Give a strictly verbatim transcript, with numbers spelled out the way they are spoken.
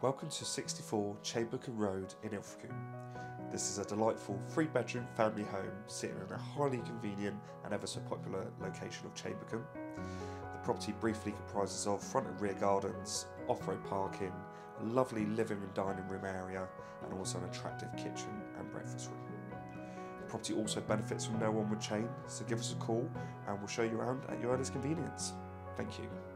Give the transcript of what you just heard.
Welcome to sixty-four Chambercombe Road in Ilfracombe. This is a delightful three bedroom family home sitting in a highly convenient and ever so popular location of Chambercombe. The property briefly comprises of front and rear gardens, off-road parking, a lovely living and dining room area and also an attractive kitchen and breakfast room. The property also benefits from no onward chain, so give us a call and we'll show you around at your earliest convenience. Thank you.